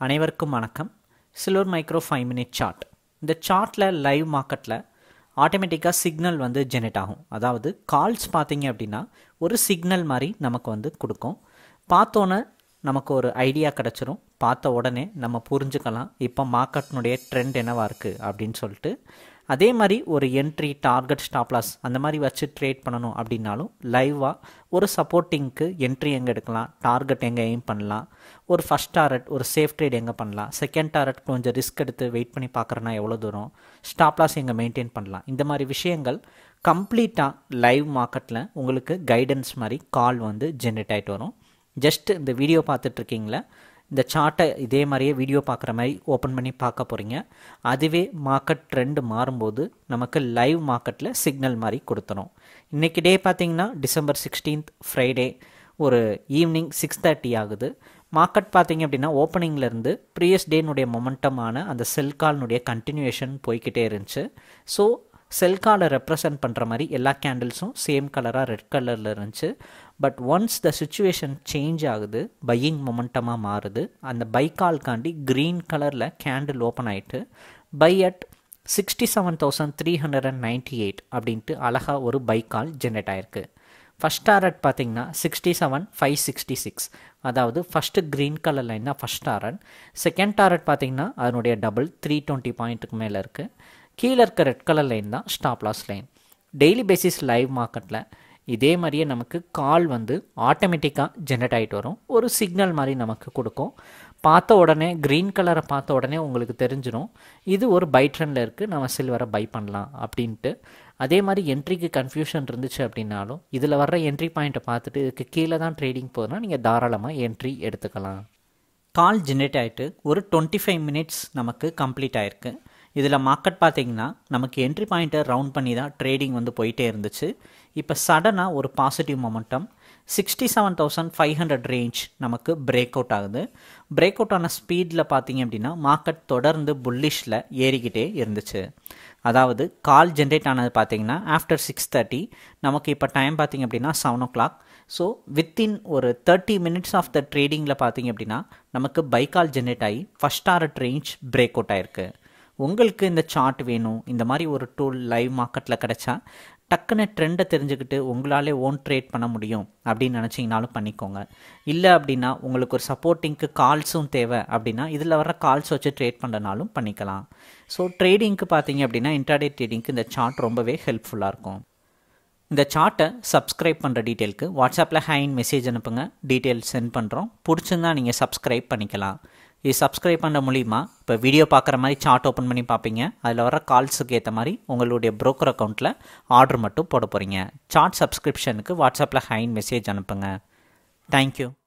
அனைவருக்கும் வணக்கம். Silver micro 5 minute chart. இந்த சார்ட்டில் லைவ் மார்க்கெட்டில் ஆட்டோமேட்டிக்காக சிக்னல் வந்து ஜெனரேட் ஆகும். அதாவது கால்ஸ் பார்த்தீங்க அப்படின்னா ஒரு சிக்னல் மாதிரி நமக்கு வந்து கொடுக்கும். பார்த்தோன்னே நமக்கு ஒரு ஐடியா கிடச்சிரும். பார்த்த உடனே நம்ம புரிஞ்சுக்கலாம் இப்போ மார்க்கெட்னுடைய ட்ரெண்ட் என்னவாக இருக்குது அப்படின்னு சொல்லிட்டு. அதே மாதிரி ஒரு என்ட்ரி, டார்கெட், ஸ்டாப்லாஸ் அந்த மாதிரி வச்சு ட்ரேட் பண்ணணும் அப்படின்னாலும் லைவாக ஒரு சப்போர்ட்டிங்க்கு என்ட்ரி எங்கே எடுக்கலாம், டார்கெட் எங்கே எய்ம் பண்ணலாம், ஒரு ஃபஸ்ட் டாரட், ஒரு சேஃப் ட்ரேட் எங்கே பண்ணலாம், செகண்ட் டாரட் கொஞ்சம் ரிஸ்க் எடுத்து வெயிட் பண்ணி பார்க்குறேன்னா எவ்வளோ தூரம், ஸ்டாப்லாஸ் எங்கே மெயின்டைன் பண்ணலாம், இந்த மாதிரி விஷயங்கள் கம்ப்ளீட்டாக லைவ் மார்க்கெட்டில் உங்களுக்கு கைடன்ஸ் மாதிரி கால் வந்து ஜென்ரேட் ஆகிட்டு வரும். ஜஸ்ட் இந்த வீடியோ பார்த்துட்ருக்கீங்களா, இந்த சார்ட்டை இதே மாதிரியே வீடியோ பார்க்குற மாதிரி ஓப்பன் பண்ணி பார்க்க போகிறீங்க. அதுவே மார்க்கெட் ட்ரெண்ட் மாறும்போது நமக்கு லைவ் மார்க்கெட்டில் சிக்னல் மாதிரி கொடுத்துரும். இன்றைக்கி டே பார்த்திங்கன்னா December 16th ஃப்ரைடே, ஒரு ஈவினிங் 6:30 ஆகுது. மார்க்கெட் பார்த்திங்க அப்படின்னா ஓப்பனிங்லேருந்து ப்ரீவியஸ் டேனுடைய மொமெண்டமான அந்த செல் கால்னுடைய கண்டினியூஷன் போய்கிட்டே இருந்துச்சு. ஸோ செல் காலை ரெப்ரசன்ட் பண்ணுற மாதிரி எல்லா கேண்டில்ஸும் சேம் கலராக ரெட் கலரில் இருந்துச்சு. But once the situation change ஆகுது, பையிங் மொமெண்டமாக மாறுது. அந்த பை கால்காண்டி க்ரீன் கலரில் கேண்டில் ஓப்பன் ஆகிட்டு பை அட் 67,398 அப்படின்ட்டு அழகாக ஒரு பை கால் ஜென்ரேட் ஆகிருக்கு. ஃபஸ்ட் டாரட் பார்த்திங்கன்னா 67,566, அதாவது ஃபஸ்ட்டு க்ரீன் கலர் லைன் தான் ஃபஸ்ட் டாரட். செகண்ட் டாரட் பார்த்திங்கன்னா அதனுடைய டபுள் 320 பாயிண்ட்டுக்கு மேலே இருக்குது. கீழே இருக்க ரெட் கலர் லைன் தான் stop loss line. Daily basis live மார்க்கெட்டில் இதே மாதிரியே நமக்கு கால் வந்து ஆட்டோமேட்டிக்காக ஜென்ரேட் ஆகிட்டு வரும். ஒரு சிக்னல் மாதிரி நமக்கு கொடுக்கும். பார்த்த உடனே க்ரீன் கலரை பார்த்த உடனே உங்களுக்கு தெரிஞ்சிடும் இது ஒரு பை ட்ரெண்டில் இருக்குது, நம்ம சில்வரை பை பண்ணலாம் அப்படின்ட்டு. அதே மாதிரி என்ட்ரிக்கு கன்ஃபியூஷன் இருந்துச்சு அப்படின்னாலும் இதில் வர்ற என்ட்ரி பாயிண்ட்டை பார்த்துட்டு இதுக்கு கீழே தான் ட்ரேடிங் போகுதுன்னா நீங்கள் தாராளமாக என்ட்ரி எடுத்துக்கலாம். கால் ஜென்ரேட் ஆகிட்டு ஒரு 25 மினிட்ஸ் நமக்கு கம்ப்ளீட் ஆகிருக்கு. இதில் மார்க்கெட் பார்த்திங்கன்னா நமக்கு என்ட்ரி பாயிண்ட்டை ரவுண்ட் பண்ணி தான் ட்ரேடிங் வந்து போயிட்டே இருந்துச்சு. இப்போ சடனாக ஒரு பாசிட்டிவ் மொமெண்டம் 67,500 ரேஞ்ச் நமக்கு பிரேக் அவுட் ஆகுது. பிரேக் அவுட் ஆன ஸ்பீடில் பார்த்திங்க அப்படின்னா மார்க்கெட் தொடர்ந்து புல்லிஷில் ஏறிக்கிட்டே இருந்துச்சு. அதாவது கால் ஜென்ரேட் ஆனது பார்த்திங்கன்னா ஆஃப்டர் 6:30, நமக்கு இப்போ டைம் பார்த்திங்க அப்படின்னா 7 o'clock. ஸோ வித்தின் ஒரு 30 மினிட்ஸ் ஆஃப் த ட்ரேடிங்கில் பார்த்திங்க அப்படின்னா நமக்கு பை கால் ஜென்ரேட் ஆகி first target range break out ஆகிருக்கு. உங்களுக்கு இந்த சார்ட் வேணும், இந்த மாதிரி ஒரு டூல் லைவ் மார்க்கெட்டில் கிடச்சா டக்குன்னு ட்ரெண்டை தெரிஞ்சுக்கிட்டு உங்களாலே ஓன் ட்ரேட் பண்ண முடியும் அப்படின்னு நினச்சிங்கனாலும் பண்ணிக்கோங்க. இல்லை அப்படின்னா உங்களுக்கு ஒரு சப்போர்ட்டிங்க்கு கால்ஸும் தேவை அப்படின்னா இதில் வர கால்ஸ் வச்சு ட்ரேட் பண்ணுறனாலும் பண்ணிக்கலாம். ஸோ ட்ரேடிங்க்கு பார்த்தீங்க அப்படின்னா இன்ட்ராடே ட்ரேடிங்க்கு இந்த சார்ட் ரொம்பவே ஹெல்ப்ஃபுல்லாக இருக்கும். இந்த சார்ட்டை சப்ஸ்கிரைப் பண்ணுற டீட்டெயிலுக்கு வாட்ஸ்அப்பில் ஹேண்ட் மெசேஜ் அனுப்புங்க, டீட்டெயில் சென்ட் பண்ணுறோம். பிடிச்சிருந்தா நீங்கள் சப்ஸ்கிரைப் பண்ணிக்கலாம். இது சப்ஸ்கிரைப் பண்ணுற மூலிமா இப்போ வீடியோ பார்க்குற மாதிரி சார்ட் ஓப்பன் பண்ணி பார்ப்பீங்க. அதில் வர கால்ஸுக்கு ஏற்ற மாதிரி உங்களுடைய ப்ரோக்கர் அக்கௌண்ட்டில் ஆர்டர் மட்டும் போட போகிறீங்க. சார்ட் சப்ஸ்கிரிப்ஷனுக்கு வாட்ஸ்அப்பில் ஹேண்ட் மெசேஜ் அனுப்புங்க. தேங்க்யூ.